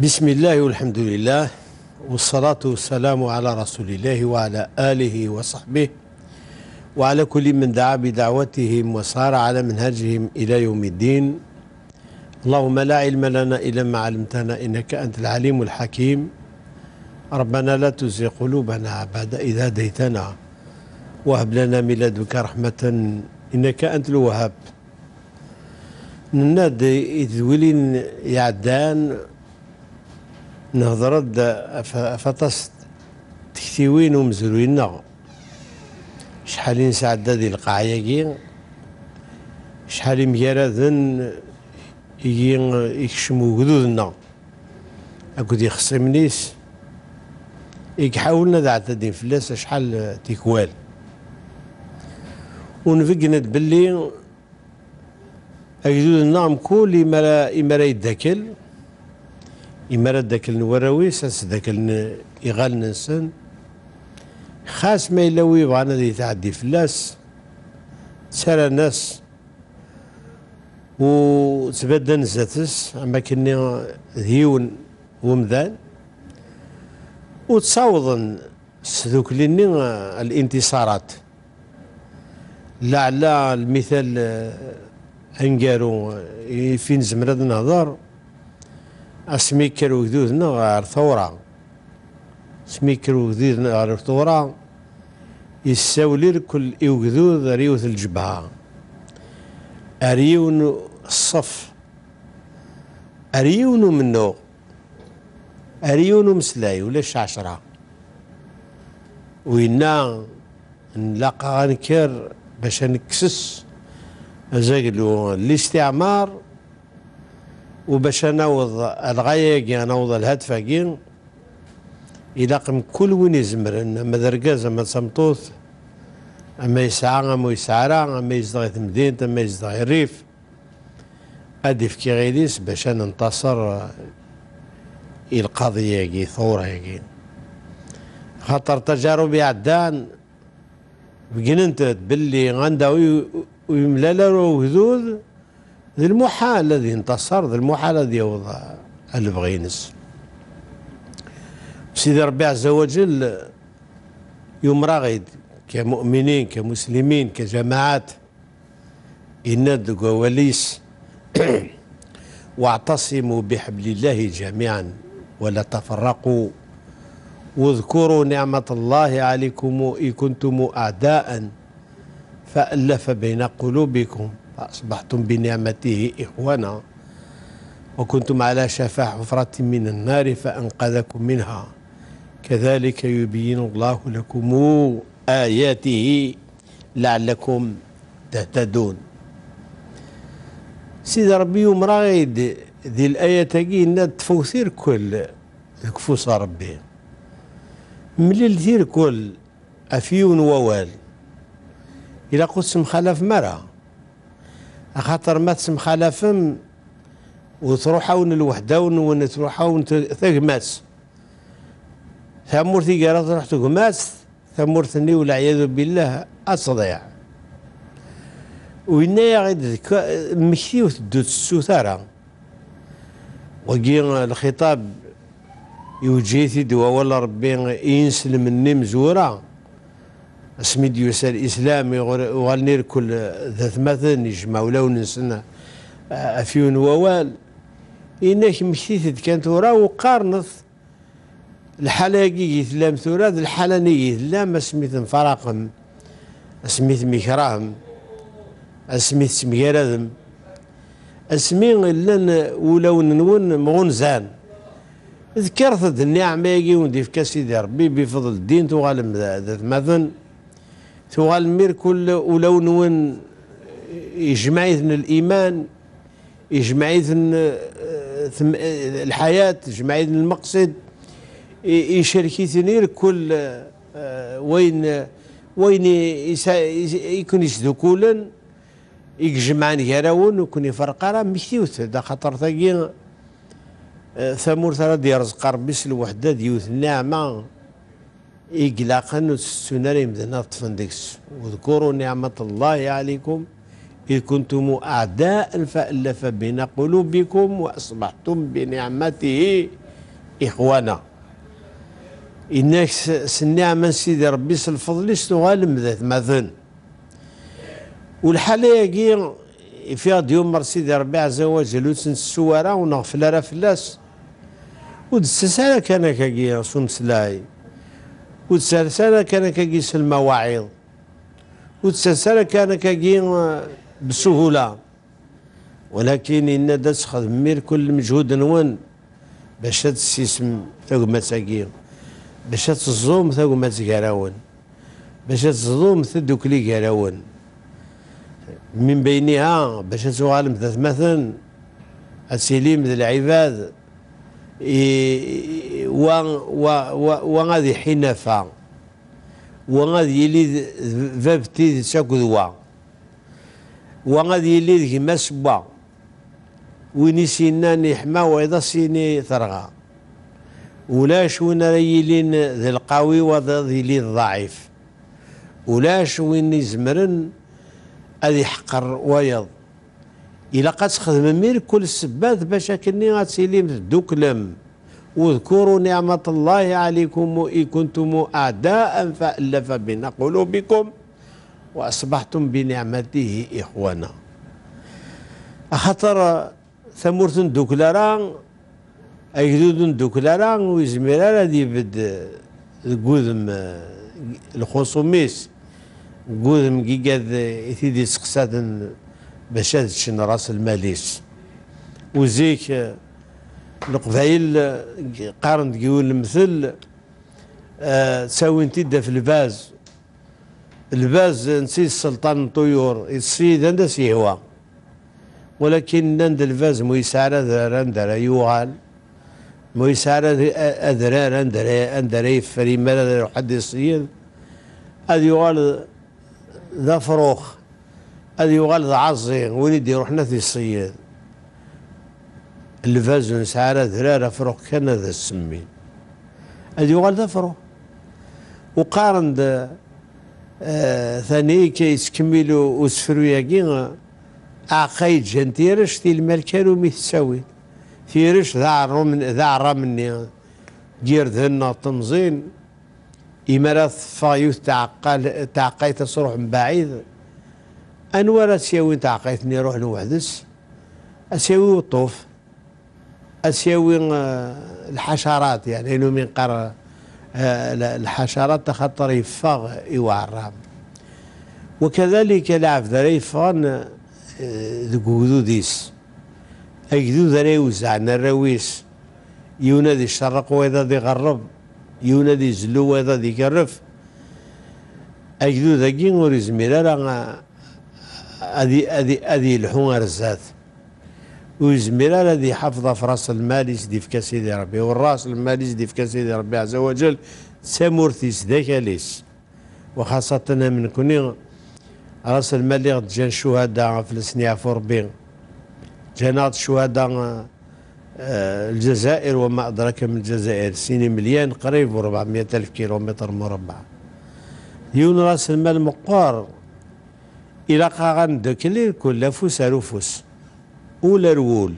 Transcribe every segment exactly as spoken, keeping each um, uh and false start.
بسم الله والحمد لله والصلاة والسلام على رسول الله وعلى آله وصحبه وعلى كل من دعا بدعوتهم وصار على منهجهم إلى يوم الدين. اللهم لا علم لنا إلا ما علمتنا إنك أنت العليم الحكيم. ربنا لا تزغ قلوبنا بعد إذ هديتنا وهب لنا من لدنك رحمة إنك أنت الوهاب. نناد إذ ولين يعدان نهضر فطس تكتيوين ومزروين شحال نسعد هذه القاعية شحال مجردن يكشمو جدودنا أكود يخصم نيس يحاولنا دعت دين فلاس شحال تيكوال ونفقنا باللي أجدودنا كل إما إما يداكل إما داكل نوراويس أس داكل يغال نسن خاص ما يلوي بغانا دي تعدي فلاس سال الناس وتبدا نزاتس أما كني ذيون ومذان وتصاوضن سذوك لني الانتصارات لعل المثال انقارو فين زمرد نهضر اسميكرو جدودنا غير ثورة سميكرو جدودنا غير ثورة يساولي كل يوجدود ريوث الجبهة أريون الصف أريون منو أريون مسلاي ولاش عشرة وينا نلاقى غنكر باش نكسس زاقلو الاستعمار وباش نوض الغاية نوض الهدف كين يلاقم كل وين يزمر اما دركاز اما تصمتوث اما يسعى اما يسعرا اما يزدغي تمدينة اما يزدغي الريف ادي في كي غيديس باش ننتصر القضية كي ثورة كي خاطر تجارب عدان بقيننت باللي غندا ويملالا وهذوذ ذي المحال الذي انتصر ذي المحال الذي يوضع البغينس سيدي ربي عز وجل يوم راغد كمؤمنين كمسلمين كجماعات ينادوا وليس واعتصموا بحبل الله جميعا ولا تفرقوا واذكروا نعمة الله عليكم إن كنتم أعداء فألف بين قلوبكم فأصبحتم بنعمته إخوانا وكنتم على شفا حفرة من النار فأنقذكم منها كذلك يبين الله لكم آياته لعلكم تهتدون. سيدي ربي يوم راغد ذي الآية تجي تفوثير كل كفوس ربي ملي ثير كل أفيون ووال إلا قلت مخالف مرة خاطر ما تسم خلافم وتروحون الوحدة ونتروحون تغماس ثمورتي قالت تروح تغماس ثمورتني والعياذ بالله أصدع وإنا غير مشي وتدوت السوثارة وقي الخطاب يوجيتي دوا ولا ربي ينسلم مني مزورة اسمي ديوس الإسلام وغنير كل ذات مثلا يجمع ولا ونسنا أفيون ووال إنك مشيت كانت ورا وقارنت الحلاقي يثلام ثورا الحلاني يثلام اسميت انفراقم اسميت مكراهم اسميت سميرادم اسمي لن ولو نون مغنزان ذكرت النعمة يجي وندي في كاسيدي ربي بفضل الدين تغالم ذات مثلا تغال مير كل ولو نون يجمعيثن الإيمان يجمعيثن الحياة يجمعيثن المقصد يشاركيثنير كل وين وين يكون يسدو كولا يجمعن يراون ويكون يفرقا مشيوث دا خاطر ثقي ثمور ثرى ديال رزق ربي الوحدة ديوث النعمة إقلاقا السنة مدنا طفندكس واذكروا نعمة الله عليكم إذ كنتم أعداء فألف بين قلوبكم وأصبحتم بنعمته إخوانا إنك سنع من سيدي ربي الفضل غالم ذات مثلا والحالة يجي فيها ديوم مر سيدي ربي عز وجل وتسن السوارة ونغفل راه فلاس ودسسالة كان كاكي صوم سلاي ودسسالة كان كاكي المواعظ ودسسالة كان كاكي بسهولة ولكن إن دا تخدم مير كل مجهود نون باش تسيسم ثقمة ساكين باش تظلم ثقمة كراون باش تظلم ثدوكلي كراون من بينها باش تغالم ذات مثلا السليم ذي العباد وغادي حنفا وغادي يلي فابتي تشاكذوا وغادي يلي ذي مسبا وين سيناني حما وإذا سيني ثرغى ولاش وين يلين ذي القوي وذي يلي الضعيف ولاش وين يزمرن هذي حقر ويض إلا قد تخدم مير كل السبات باش كني غتسيلي دوكلم واذكروا نعمة الله عليكم إن كنتم أعداء فألف بين قلوبكم وأصبحتم بنعمته إخوانا خاطر ثمورت دوكلاران أجدود دوكلاران ويزميرا هذي بد القوذم الخصوميس قوذم كيكاد يثيدي سقساد باش هادشي راس الماليس وزيك القبايل قارن تقول المثل آه تساوي انتي في الباز الباز نسيت السلطان الطيور السيد عند سيهوا ولكن عند الباز ميسار ذرا يوغال ميسار اذرار اندرا اندرا فريمال حد السيد هذا يوغال ذا فروخ هذا يوغال ذا عزين وين يدي روحنا في الصياد الفاز نسعى ذرارة فروخ كان ذا السمين هذا يوغال ذا فروخ وقارن ذا آه ثاني كيتكملوا وسفروا ياكين عقايد جنتيرش في الملكان وميتساوي ثيرش ذا عرو من ذا عرا مني دير ذهنا تنظيم إمارات فايوث تعقل تعقيت صروح من بعيد أنوار أسياوي تعقيتني روح لوحدس أسياوي الطوف أسياوي الحشرات يعني إنه من قرى الحشرات تخطر يفاغ يوعرام وكذلك لعب ذري فان ذكوذو ديس أجدو ذري وزعنا الرويس يونادي الشرق وإذا ذي غرب يونادي زلو وإذا ذي كرف أجدو ذاكين ورزميرا راه أدي أدي أدي الحون رزات وزميرا الذي حفظ في راس المال يسدي في كسيدي ربي والراس المال يسدي في كسيدي ربي عز وجل سامورتيس ذاك ليس وخاصة من كوني راس المال اللي جان شهداء في السنية فوربين جانات شهداء الجزائر وما أدراك من الجزائر سيني مليان قريب وربعمية ألف كيلومتر مربع يون راس المال مقار إلى قاغن دكلير كل فوس أروفوس ولا رول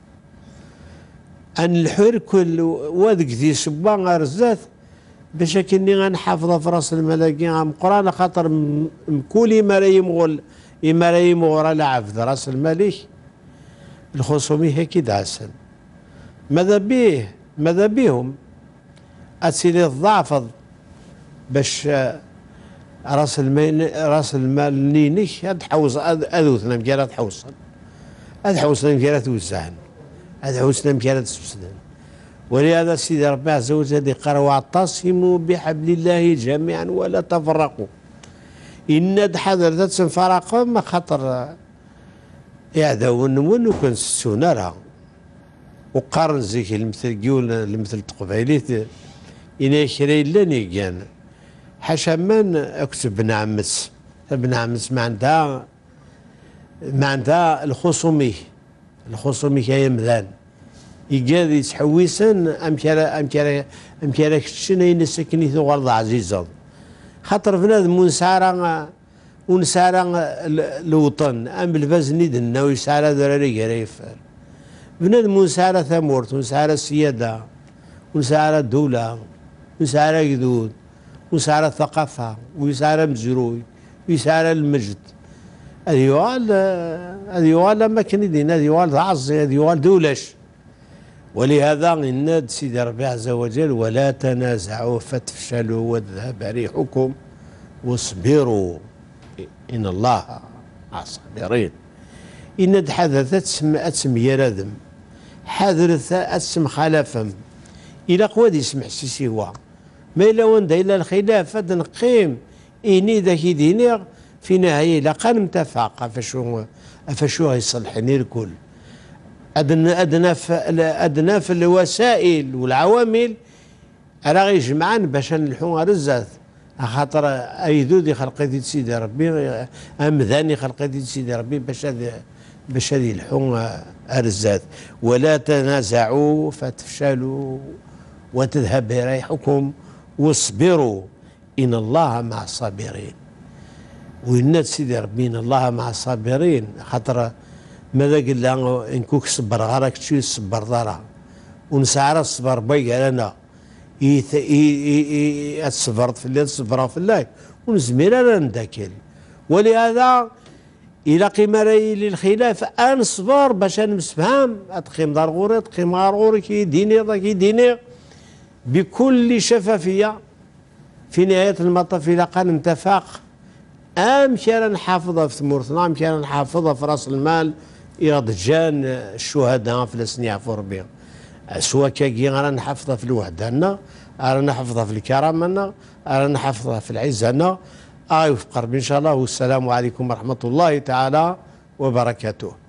أن الحر كل وذك ذي سبان غرزات باش كني غنحافظ في راس الملاكين عم قران خاطر مكولي مرايم غول مرايم غورا لعب راس الملك الخصومي هيك داسن ماذا بيه ماذا بيهم أسيلي الضعف باش راس المال راس المال نينيك هاد حوز اذوثنا مكيرا تحوصن هاد حوصنا مكيرا توزعن هاد حوصنا مكيرا تسبسدن ولهذا سيدي ربي عز وجل قال واعتصموا بحبل الله جميعا ولا تفرقوا إن حضرتك تنفرق ما خطر يعداو النمون وكان ستونارها وقارن زيك المثل قيول المثل تقبايليت إنا كري لاني كان حاشا من اكتب بن عمس بن عمس ما عندها ما عندها الخصومي الخصومي كاين مذان يقاد يتحوسن ام كرا ام كرا ام كرا كشنين سكني ثغرض عزيزه خاطر بنادم ونسارا ونسارا الوطن ام بالفاز ندنا ويسارا دراري قريف بنادم ونسارا ثمورت ونسارا السياده ونسعى على الدولة، ونسعى على جدود، ونسعى على الثقافة، ويسعى على مزروي، ويسعى على المجد. هذه يوال هذه يوال ما كان يدين، هذه يوال عزي، هذه يوال دولش. ولهذا إن سيدي ربي عز وجل ولا تنازعوا فتفشلوا وتذهب ريحكم واصبروا إن الله مع الصابرين. إن حدثت أتسم رذم حذرت أتسم خلفهم إلى قواد يسمح سيسيوا ما إلا وند إلا الخلاف نقيم إني ذاك دينير في نهاية لقى متفق فشو فشو يصلحني الكل. أدنى أدنى أدنى في الوسائل والعوامل راه يجمعان باش نلحو رزات خاطر ايدودي خلق ديال سيدي ربي امذاني خلق ديال سيدي ربي باش هذا باش هذه يلحو رزات. ولا تنازعوا فتفشلوا وتذهب ريحكم واصبروا ان الله مع الصابرين. وإن سيدي ربي ان الله مع الصابرين خاطر ماذا قال لها ان كوك صبر غارك تشي صبر دارها ونسعى الصبر بيا لنا صبرت في الليل صبرا في الليل ونزمير انا نداكل. ولهذا الى قيمه للخلاف انصبر باش نسفهم اتقيم دار غوري تقيم غار غوري كي ديني كي ديني بكل شفافيه. في نهايه المطاف الى قال نتفاق امشي انا نحافظها في ثمورتنا، امشي انا نحافظها في راس المال يا ضجان الشهداء فلسطين يعفو ربي. سوا كاكي رانا نحافظها في الوحدة، رانا نحافظها في الكرامة، رانا نحافظها في العزة. آه يوفق ربي إن شاء الله. والسلام عليكم ورحمة الله تعالى وبركاته.